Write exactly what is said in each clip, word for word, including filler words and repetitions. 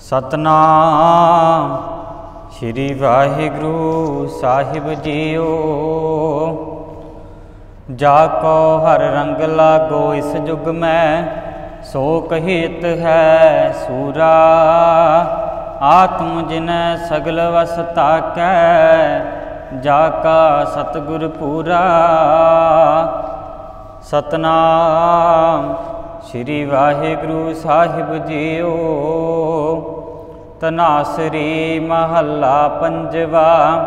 सतनाम श्री वाहिगुरु साहिब जीओ। जाको हर रंग लागो इस जुग में, सो कहित है सूरा। आत्म जिन सगल वस ताकै, जाका सतगुर पूरा। सतनाम श्री वाहिगुरु साहिब जीओ। तनासरी महला पंजवा।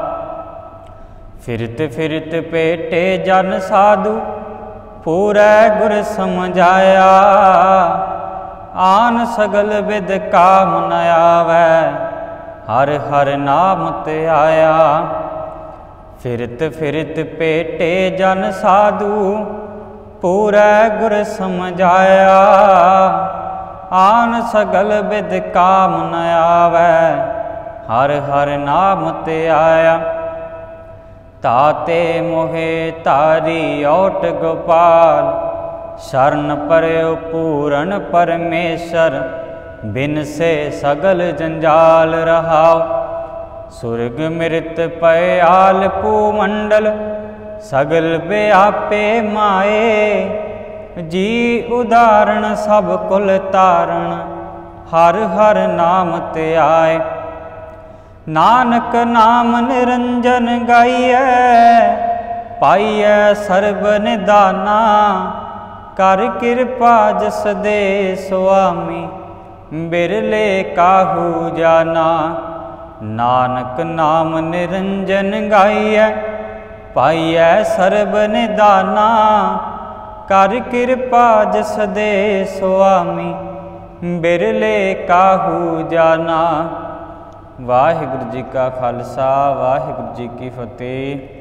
फिरत फिरत पेटे जन साधु, पूरै गुर समझाया। आन सगल विद काम न आवै, हर हर नाम ते आया। फिरत फिरत पेटे जन साधु, पूरै गुर समझाया। आन सगल विद काम न आवै, हर हर नाम ते आया। ताते मोहे तारी ओट गोपाल, शरण परयो पूरन परमेश्वर। बिन से सगल जंजाल रहाओ, सुरग मृत पयाल पूमंडल। सगल व्यापे माए, जी उदाहरण सब कुल तारण। हर हर नाम ते आए। नानक नाम निरंजन गाइए, पाइए सर्ब निदाना। कर कृपा जस दे स्वामी, बिरले काहू जाना। नानक नाम निरंजन गाइए, पाइए सर्ब निदाना। कर कृपा जस दे स्वामी, बिरले काहू जाना। वाहिगुरु जी का खालसा, वाहिगुरु जी की फतेह।